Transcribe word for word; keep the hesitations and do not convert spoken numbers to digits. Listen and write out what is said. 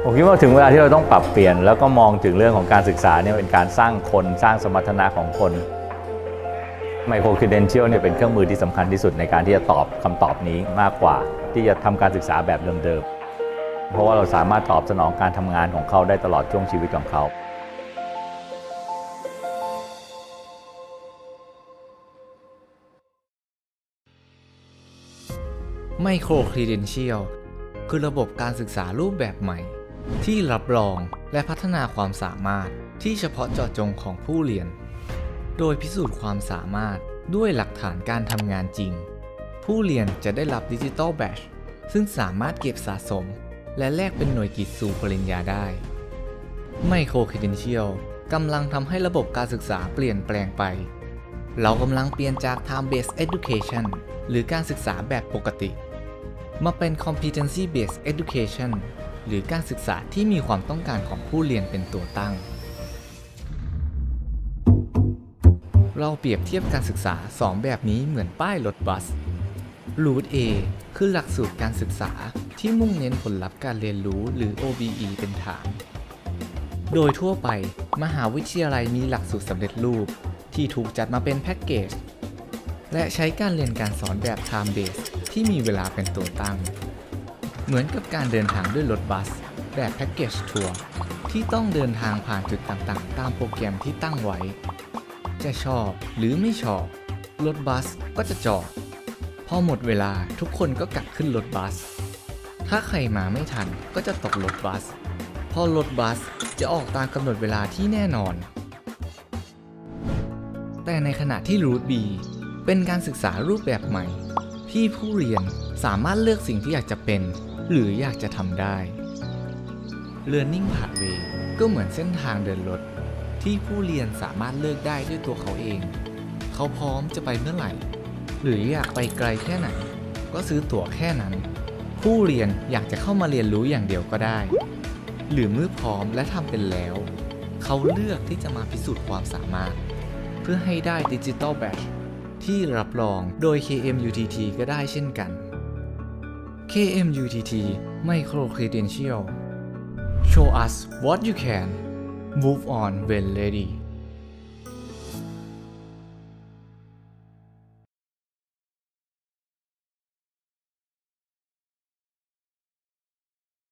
ผมคิดว่าถึงเวลาที่เราต้องปรับเปลี่ยนแล้วก็มองถึงเรื่องของการศึกษาเนี่ยเป็นการสร้างคนสร้างสมรรถนะของคนไมโครครีเดนเชียลเนี่ยเป็นเครื่องมือที่สำคัญที่สุดในการที่จะตอบคำตอบนี้มากกว่าที่จะทำการศึกษาแบบเดิมๆเพราะว่าเราสามารถตอบสนองการทำงานของเขาได้ตลอดช่วงชีวิตของเขาไมโครครีเดนเชียลคือระบบการศึกษารูปแบบใหม่ที่รับรองและพัฒนาความสามารถที่เฉพาะเจาะจงของผู้เรียนโดยพิสูจน์ความสามารถด้วยหลักฐานการทำงานจริงผู้เรียนจะได้รับดิจิตอลแบดจ์ซึ่งสามารถเก็บสะสมและแลกเป็นหน่วยกิตสู่ปริญญาได้ไมโครครีเดนเชียลกำลังทำให้ระบบการศึกษาเปลี่ยนแปลงไปเรากำลังเปลี่ยนจาก time based education หรือการศึกษาแบบปกติมาเป็น competency based education หรือการศึกษาที่มีความต้องการของผู้เรียนเป็นตัวตั้งเราเปรียบเทียบการศึกษาสองแบบนี้เหมือนป้ายรถบัส Route A คือหลักสูตรการศึกษาที่มุ่งเน้นผลลัพธ์การเรียนรู้หรือ โอ บี อี เป็นฐานโดยทั่วไปมหาวิทยาลัยมีหลักสูตรสำเร็จรูปที่ถูกจัดมาเป็นแพ็กเกจและใช้การเรียนการสอนแบบ time based ที่มีเวลาเป็นตัวตั้งเหมือนกับการเดินทางด้วยรถบัสแบบแพ็กเกจทัวร์ที่ต้องเดินทางผ่านจุดต่างๆตามโปรแกรมที่ตั้งไว้จะชอบหรือไม่ชอบรถบัสก็จะจอดพอหมดเวลาทุกคนก็กลับขึ้นรถบัสถ้าใครมาไม่ทันก็จะตกรถบัสพอรถบัสจะออกตามกำหนดเวลาที่แน่นอนแต่ในขณะที่ Route B เป็นการศึกษารูปแบบใหม่ที่ผู้เรียนสามารถเลือกสิ่งที่อยากจะเป็นหรืออยากจะทำได้ Learning Pathway ก็เหมือนเส้นทางเดินรถที่ผู้เรียนสามารถเลือกได้ด้วยตัวเขาเองเขาพร้อมจะไปเมื่อไหร่หรืออยากไปไกลแค่ไหนก็ซื้อตั๋วแค่นั้นผู้เรียนอยากจะเข้ามาเรียนรู้อย่างเดียวก็ได้หรือเมื่อพร้อมและทำเป็นแล้วเขาเลือกที่จะมาพิสูจน์ความสามารถเพื่อให้ได้ดิจิตอลแบดจ์ที่รับรองโดย เค เอ็ม ยู ที ที ก็ได้เช่นกัน เค เอ็ม ยู ที ที Micro Credential Show us what you can Move on when ready